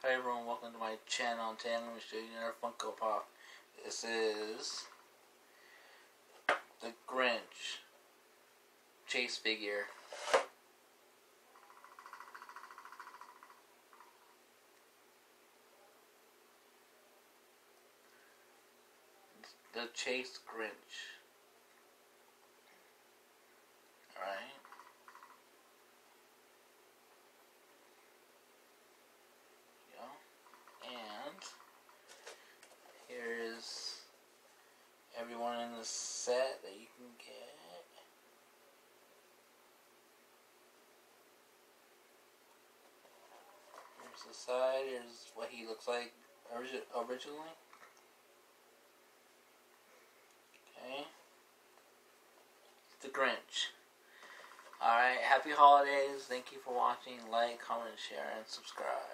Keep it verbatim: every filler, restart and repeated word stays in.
Hi everyone, welcome to my channel. Today I'm going to show you another Funko Pop. This is the Grinch chase figure. The Chase Grinch. Alright. And here is everyone in the set that you can get. Here's the side. Here's what he looks like origi- originally. Okay. The Grinch. Alright, happy holidays. Thank you for watching. Like, comment, share, and subscribe.